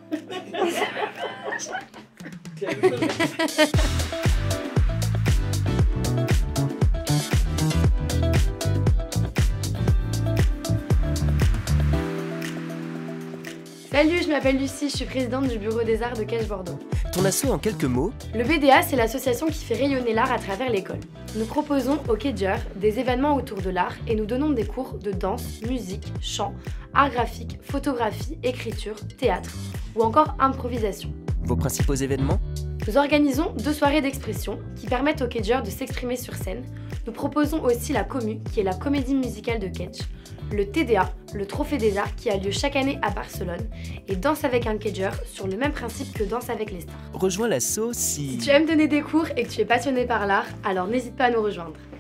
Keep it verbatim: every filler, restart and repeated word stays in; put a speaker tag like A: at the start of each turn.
A: Salut, je m'appelle Lucie, je suis présidente du bureau des arts de Cache Bordeaux.
B: Ton asso en quelques mots?
A: Le B D A, c'est l'association qui fait rayonner l'art à travers l'école. Nous proposons aux Kedgers des événements autour de l'art et nous donnons des cours de danse, musique, chant, art graphique, photographie, écriture, théâtre ou encore improvisation.
B: Vos principaux événements?
A: Nous organisons deux soirées d'expression qui permettent aux Kedgers de s'exprimer sur scène. Nous proposons aussi la Commu, qui est la comédie musicale de Kedge, le T D A, le Trophée des Arts, qui a lieu chaque année à Barcelone, et Danse avec un Kedger, sur le même principe que Danse avec les stars.
B: Rejoins l'asso si...
A: Si tu aimes donner des cours et que tu es passionné par l'art, alors n'hésite pas à nous rejoindre.